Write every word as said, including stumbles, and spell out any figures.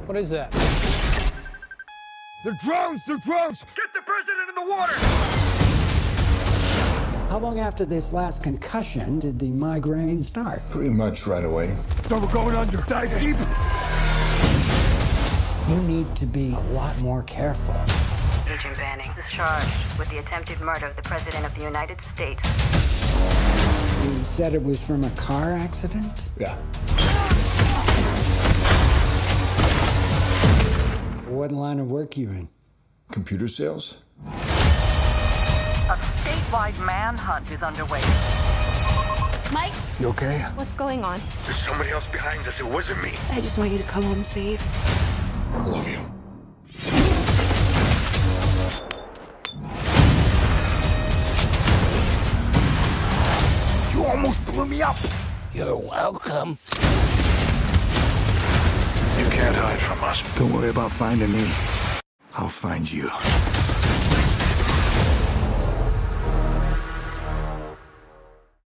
What is that? They're drones! They're drones! Get the president in the water! How long after this last concussion did the migraine start? Pretty much right away. So we're going under. Dive deep! You need to be a lot more careful. Agent Banning is charged with the attempted murder of the President of the United States. You said it was from a car accident? Yeah. What line of work you in? Computer sales? A statewide manhunt is underway. Mike? You okay? What's going on? There's somebody else behind us. It wasn't me. I just want you to come home safe. I love you. You almost blew me up. You're welcome. You can't hide from us. Don't worry about finding me. I'll find you.